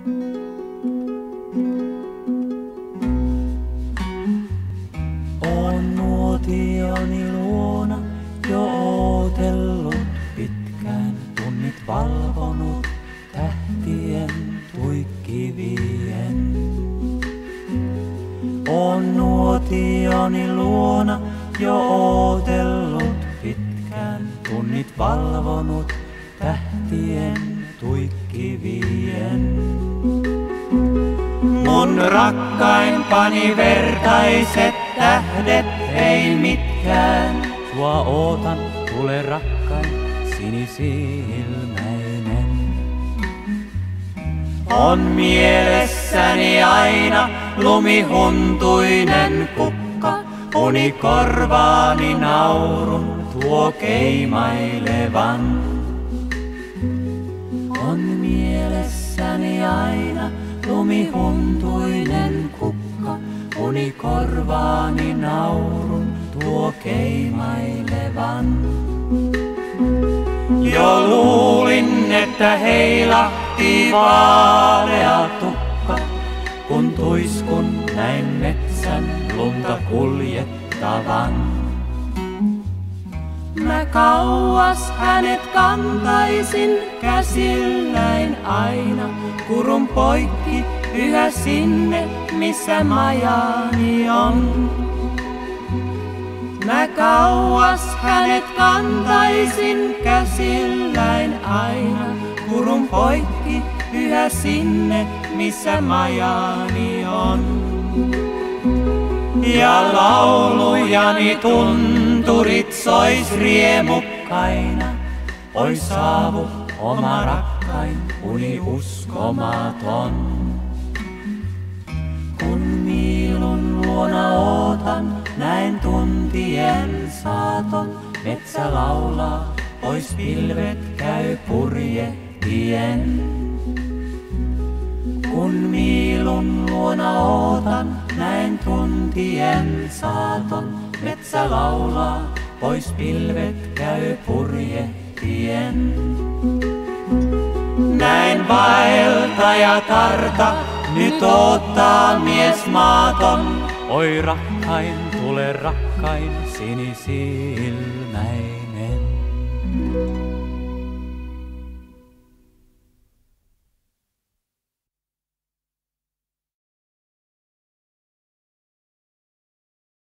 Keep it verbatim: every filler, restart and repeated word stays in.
On nuotioni luona jo ootellut pitkään, tunnit valvonut tähtien tuikkivien. On nuotioni luona jo ootellut pitkään, tunnit valvonut tähtien tuikkivien. Mun rakkaimpani vertaiset tähdet ei mitkään, sua ootan, tule rakkain, sinisilmäinen. On mielessäni aina lumihuntuinen kukka, uni korvaani naurun tuo keimailevan. On mielessäni aina lumihuntuinen kukka, uni korvaani naurun tuo keimailevan. Jo luulin, että heilahti vaalea tukka, kun tuiskun näin metsän lunta kuljettavan. Mä kauas hänet kantaisin käsilläin aina, kurun poikki yhä sinne, missä majani on. Mä kauas hänet kantaisin käsilläin aina, kurun poikki yhä sinne, missä majani on. Ja laulujani tunturit sois riemukkaina, oi saavu oma rakkain, uni uskomaton. Kun miilun luona ootan, näin tuntien saaton, metsä laulaa, pois pilvet käy purjehtien. Kun miilun luona ootan, näin tuntien saaton, metsä laulaa, pois pilvet käy purjehtien. Näin vaeltajatarta nyt oottaa mies maaton, oi rakkain, tule rakkain, sinisilmäin.